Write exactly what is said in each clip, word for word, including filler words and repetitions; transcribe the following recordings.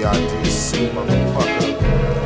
R D C, motherfucker.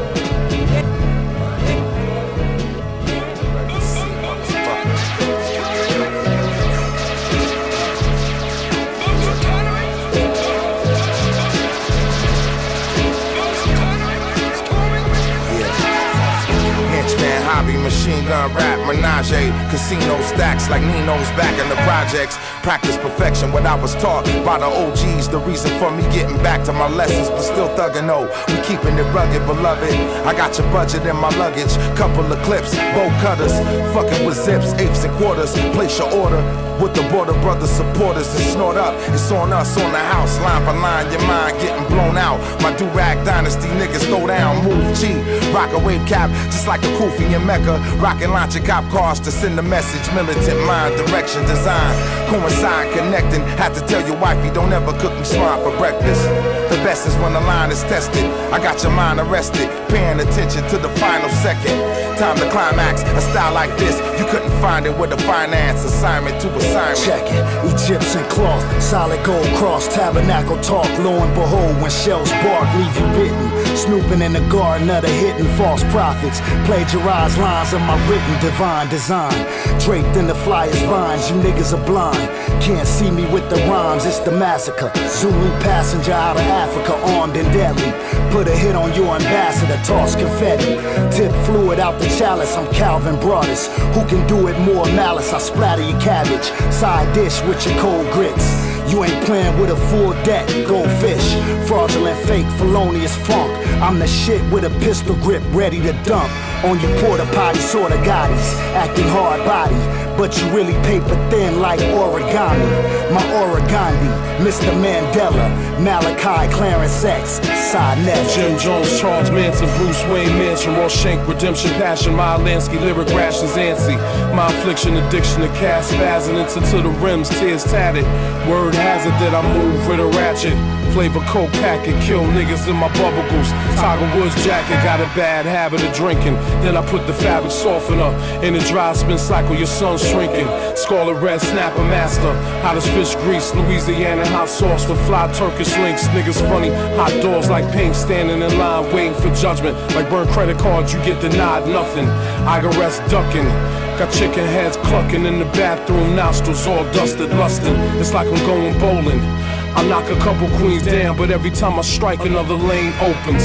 Hobby, machine gun rap, menage, casino stacks like Nino's back in the projects. Practice perfection, what I was taught by the O Gs. The reason for me getting back to my lessons, but still thugging. No, we keeping it rugged, beloved. I got your budget in my luggage, couple of clips, bow cutters, fucking with zips, eighths and quarters. Place your order with the border brothers supporters and snort up. It's on us, on the house, line for line. Your mind getting blown out. My Durag Dynasty niggas throw down, move G, rock a wave cap just like a Kufi in Mecca. Rockin' launching cop cars to send a message. Militant mind, direction, design, coincide, connecting. Had to tell your wifey, don't ever cook me swine for breakfast. The best is when the line is tested. I got your mind arrested, paying attention to the final second. Time to climax, a style like this, you couldn't find it with a finance assignment to assignment. Check it, Egyptian cloth, solid gold cross, tabernacle talk. Lo and behold, when shells bark, leave you bitten. Snooping in the garden of the hidden false prophets. Plagiarize lines of my written divine design. Draped in the flyers vines, you niggas are blind. Can't see me with the rhymes, it's the massacre. Zulu passenger out of Africa, armed and deadly. Put a hit on your ambassador, toss confetti. Tip fluid out the chalice, I'm Calvin Broadus. Who can do it more malice? I splatter your cabbage. Side dish with your cold grits. You ain't playing with a full deck, goldfish. Fraudulent, fake, felonious funk. I'm the shit with a pistol grip, ready to dump on you porta potty sorta gotties. Acting hard body, but you really paper thin like origami. My origami, Mister Mandela, Malachi, Clarence X, Sinette. Jim Jones, Charles Manson, Bruce Wayne Mansion, Rorschach, Redemption, Passion, my Lansky, lyric rations, antsy. My affliction, addiction to cast spazzing into to the rims, tears tatted. Word has it that I move with a ratchet. Flavor coke packet, kill niggas in my bubblegles. Tiger Woods jacket, got a bad habit of drinking. Then I put the fabric softener in the dry spin cycle, your son's shrinking. Scarlet red snapper master, hottest fish grease, Louisiana hot sauce with fly Turkish links. Niggas funny, hot doors like pink, standing in line waiting for judgment. Like burn credit cards, you get denied nothing. I go rest ducking. Got chicken heads clucking in the bathroom, nostrils all dusted, lusting. It's like I'm going bowling. I knock a couple queens down, but every time I strike, another lane opens.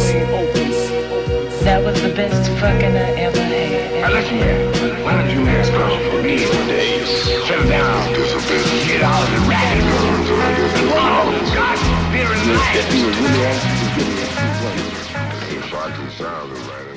That was the best fucking I ever had. Now listen here, why don't you ask us for me days? Settle down, get out of the racket, and follow God's spirit and life. If I can sound it right.